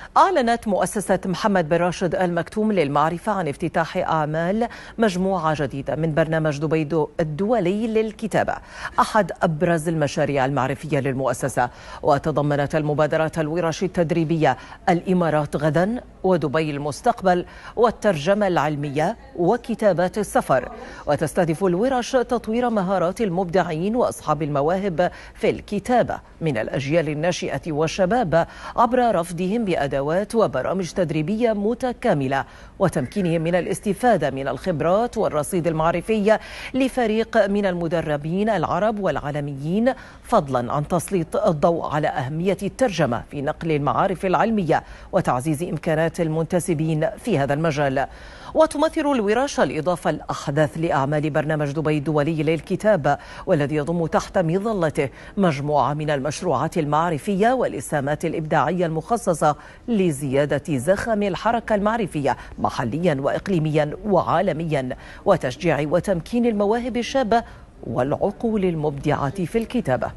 أعلنت مؤسسة محمد بن راشد آل مكتوم للمعرفة عن افتتاح أعمال مجموعة جديدة من برنامج دبي الدولي للكتابة، أحد أبرز المشاريع المعرفية للمؤسسة. وتضمنت المبادرة الورش التدريبية الإمارات غدا ودبي المستقبل والترجمة العلمية وكتابات السفر. وتستهدف الورش تطوير مهارات المبدعين وأصحاب المواهب في الكتابة من الأجيال الناشئة والشباب عبر رفدهم بأدوات وبرامج تدريبية متكاملة وتمكينهم من الاستفادة من الخبرات والرصيد المعرفي لفريق من المدربين العرب والعالميين، فضلا عن تسليط الضوء على أهمية الترجمة في نقل المعارف العلمية وتعزيز إمكانات المنتسبين في هذا المجال. وتمثل الورش الإضافة الأحدث لأعمال برنامج دبي الدولي للكتاب، والذي يضم تحت مظلته مجموعة من المشروعات المعرفية والإسهامات الإبداعية المخصصة لزيادة زخم الحركة المعرفية محليا وإقليميا وعالميا، وتشجيع وتمكين المواهب الشابة والعقول المبدعة في الكتابة.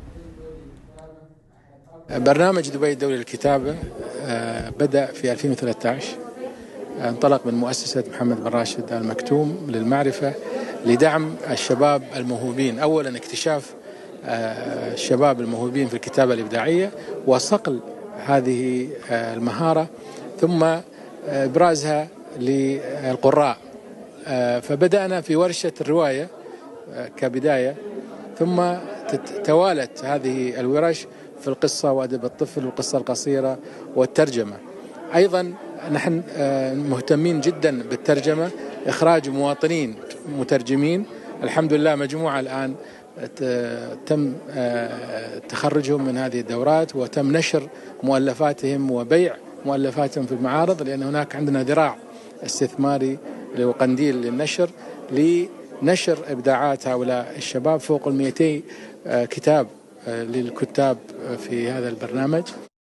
برنامج دبي الدولي للكتابة بدأ في 2013، انطلق من مؤسسة محمد بن راشد آل مكتوم للمعرفة لدعم الشباب الموهوبين، أولا اكتشاف الشباب الموهوبين في الكتابة الإبداعية وصقل هذه المهارة ثم إبرازها للقراء. فبدأنا في ورشة الرواية كبداية، ثم توالت هذه الورش في القصة وأدب الطفل والقصة القصيرة والترجمة. أيضا نحن مهتمين جدا بالترجمة، إخراج مواطنين مترجمين. الحمد لله مجموعة الآن تم تخرجهم من هذه الدورات وتم نشر مؤلفاتهم وبيع مؤلفاتهم في المعارض، لأن هناك عندنا ذراع استثماري وقنديل للنشر لنشر إبداعات هؤلاء الشباب، فوق 200 كتاب للكتاب في هذا البرنامج.